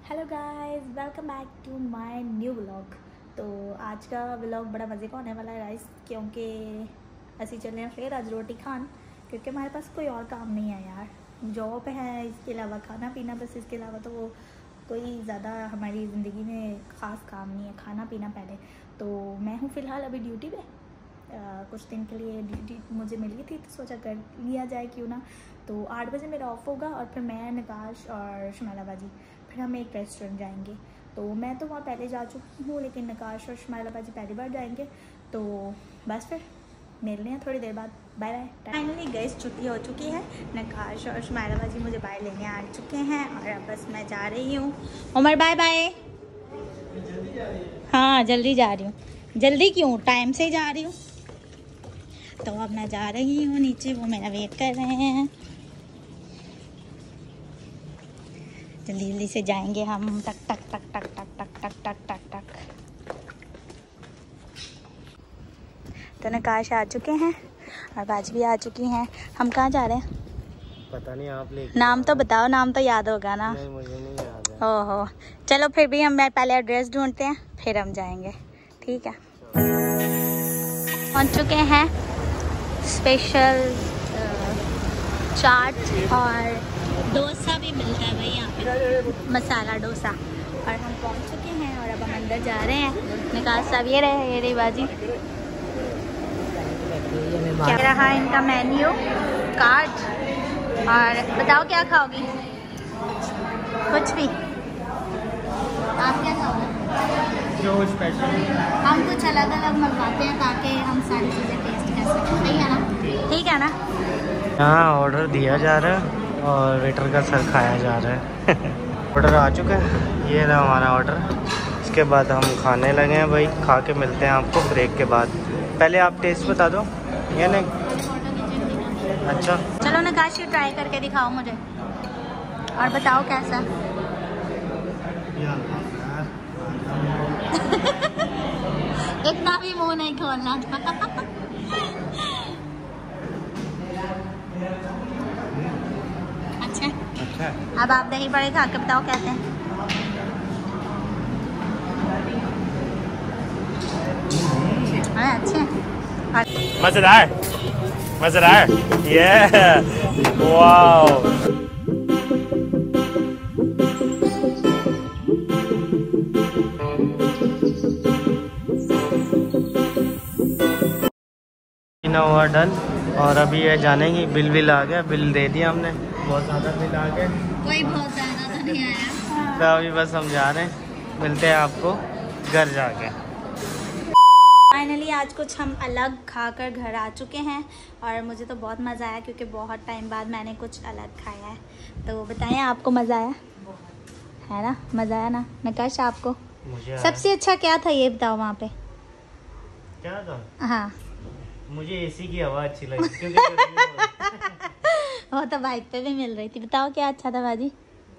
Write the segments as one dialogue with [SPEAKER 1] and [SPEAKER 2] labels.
[SPEAKER 1] Hello guys, welcome back to my new vlog. तो आज का व्लॉग बड़ा मज़े का होने वाला है गाइस, क्योंकि ऐसे चले हैं फिर आज रोटी खान, क्योंकि हमारे पास कोई और काम नहीं है यार। जॉब है, इसके अलावा खाना पीना, बस इसके अलावा तो वो कोई ज़्यादा हमारी ज़िंदगी में ख़ास काम नहीं है। खाना पीना पहले। तो मैं हूँ फ़िलहाल अभी ड्यूटी पे। कुछ दिन के लिए ड्यूटी मुझे मिली थी तो सोचा कर लिया जाए, क्यों ना। तो 8 बजे मेरा ऑफ होगा और फिर मैं, निकाश और शमाइला बाजी फिर हम एक रेस्टोरेंट जाएंगे। तो मैं तो वहाँ पहले जा चुकी हूँ, लेकिन निकाश और शमाइला बाजी पहली बार जाएंगे। तो बस फिर मिलने हैं थोड़ी देर बाद। Bye bye. फाइनली गैस छुट्टी हो चुकी है। निकाश और शमाइला बाजी मुझे बाय लेने आ चुके हैं और अब बस मैं जा रही हूँ। Umar bye bye. हाँ जल्दी जा रही हूँ। जल्दी क्यों, टाइम से जा रही हूँ। तो अब मैं जा रही हूँ नीचे, वो मेरा वेट कर रहे हैं। जल्दी जल्दी से जाएंगे हम। टक टक टक टक टक टक टक टक टक टक। तो नकाश आ चुके हैं और बाज भी आ चुकी हैं। हम कहाँ जा रहे हैं
[SPEAKER 2] पता नहीं, आप ले
[SPEAKER 1] नाम तो बताओ, नाम तो याद होगा ना।
[SPEAKER 2] नहीं, मुझे नहीं याद है।
[SPEAKER 1] ओहो चलो फिर भी हम पहले एड्रेस ढूंढते हैं, फिर हम जाएंगे। ठीक है। पहुँच चुके हैं। स्पेशल चाट और डोसा भी मिलता है भाई यहाँ पे, मसाला डोसा। और हम पहुँच चुके हैं और अब हम अंदर जा रहे हैं। निकास साहब ये रहे, ये रही बाजी। क्या रहा इनका मेन्यू कार्ड। और बताओ क्या खाओगी। कुछ भी। आप क्या खाओगे।
[SPEAKER 2] जो स्पेशल
[SPEAKER 1] हम कुछ अलग अलग मंगवाते हैं ताकि हम सारी चीज़ें टेस्ट कर सकें। सही है ना। ठीक है ना।
[SPEAKER 2] यहाँ ऑर्डर दिया जा रहा है और वेटर का सर खाया जा रहा है। ऑर्डर आ चुका है, ये रहा हमारा ऑर्डर। इसके बाद हम खाने लगे हैं भाई। खा के मिलते हैं आपको ब्रेक के बाद। पहले आप टेस्ट बता दो या नहीं। अच्छा
[SPEAKER 1] चलो नकाशी ट्राई करके दिखाओ मुझे और बताओ कैसा। इतना भी मुंह नहीं खोलना था। अच्छा
[SPEAKER 2] अच्छा।
[SPEAKER 1] अब आप दही बड़े खा के बताओ कैसे हैं। अच्छे।
[SPEAKER 2] मजेदार मजेदार। ये वाओ। हुआ डन। और अभी ये जाने की बिल आ गया। बिल दे दिया हमने, बहुत ज़्यादा बिल आ गया।
[SPEAKER 1] कोई बहुत ज़्यादा तो नहीं आया।
[SPEAKER 2] तो अभी बस हम जा रहे हैं, मिलते हैं आपको घर जाके।
[SPEAKER 1] फाइनली आज कुछ हम अलग खाकर घर आ चुके हैं और मुझे तो बहुत मज़ा आया, क्योंकि बहुत टाइम बाद मैंने कुछ अलग खाया है। तो बताएं आपको मज़ा आया है ना। मज़ा आया ना नकाश आपको।
[SPEAKER 2] मुझे
[SPEAKER 1] सबसे अच्छा क्या था ये बताओ वहाँ पे।
[SPEAKER 2] क्या था।
[SPEAKER 1] हाँ
[SPEAKER 2] मुझे एसी की हवा अच्छी लगी क्योंकि
[SPEAKER 1] वो तो बाइक पे भी मिल रही थी। बताओ क्या अच्छा था बाजी।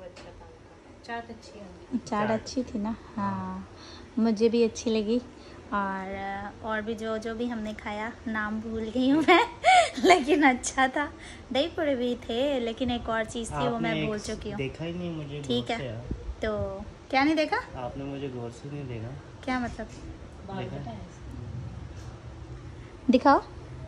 [SPEAKER 1] चाट अच्छी थी ना। हाँ मुझे भी अच्छी लगी। और भी जो भी हमने खाया, नाम भूल गई हूँ मैं। लेकिन अच्छा था। दही पूड़े भी थे, लेकिन एक और चीज़ थी वो मैं भूल चुकी हूँ।
[SPEAKER 2] देखा ही नहीं मुझे।
[SPEAKER 1] ठीक है। तो क्या नहीं देखा
[SPEAKER 2] आपने मुझे गौर से नहीं देखा।
[SPEAKER 1] क्या मतलब।
[SPEAKER 2] देखा?
[SPEAKER 1] दिखाओ।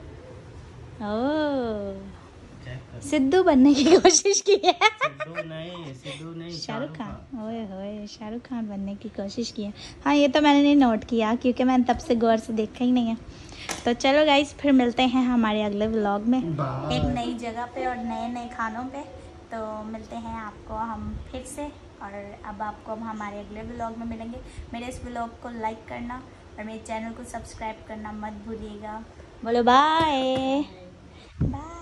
[SPEAKER 1] ओ सिद्धू बनने की कोशिश की है।
[SPEAKER 2] सिद्धू नहीं
[SPEAKER 1] शाहरुख खान। ओए होए शाहरुख खान बनने की कोशिश की है। हाँ ये तो मैंने नहीं नोट किया, क्योंकि मैंने तब से गौर से देखा ही नहीं है। तो चलो गाइस, फिर मिलते हैं हमारे अगले व्लॉग में एक नई जगह पे और नए नए खानों पे। तो मिलते हैं आपको हम फिर से। और अब आपको हम हमारे अगले व्लॉग में मिलेंगे। मेरे इस व्लॉग को लाइक करना और मेरे चैनल को सब्सक्राइब करना मत भूलिएगा। बोलो बाय बाय।